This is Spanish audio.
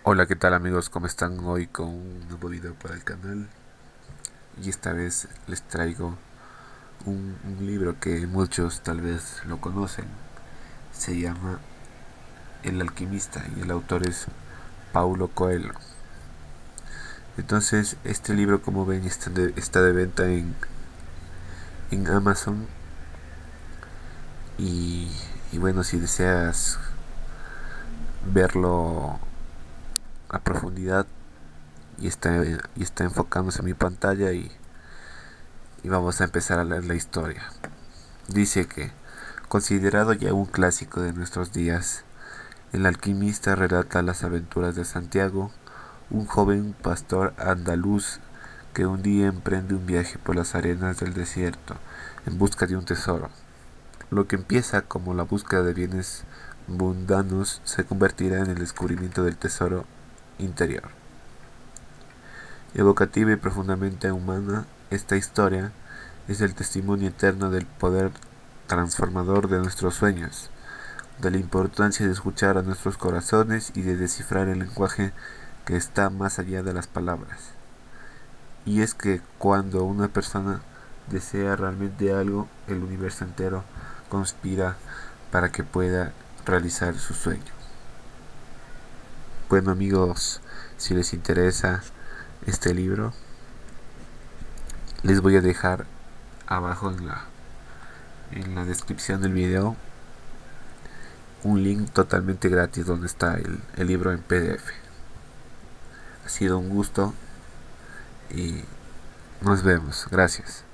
Hola, ¿qué tal amigos? ¿Cómo están hoy con un nuevo video para el canal? Y esta vez les traigo un libro que muchos tal vez lo conocen. Se llama El Alquimista y el autor es Paulo Coelho. Entonces, este libro, como ven, está de venta en Amazon. Y, y bueno, si deseas verlo a profundidad, y está enfocándose en mi pantalla y vamos a empezar a leer la historia. Dice que, considerado ya un clásico de nuestros días, el alquimista relata las aventuras de Santiago, un joven pastor andaluz que un día emprende un viaje por las arenas del desierto en busca de un tesoro. Lo que empieza como la búsqueda de bienes mundanos se convertirá en el descubrimiento del tesoro interior. Evocativa y profundamente humana, esta historia es el testimonio eterno del poder transformador de nuestros sueños, de la importancia de escuchar a nuestros corazones y de descifrar el lenguaje que está más allá de las palabras. Y es que cuando una persona desea realmente algo, el universo entero conspira para que pueda realizar su sueño. Bueno amigos, si les interesa este libro, les voy a dejar abajo en la descripción del video un link totalmente gratis donde está el libro en PDF. Ha sido un gusto y nos vemos. Gracias.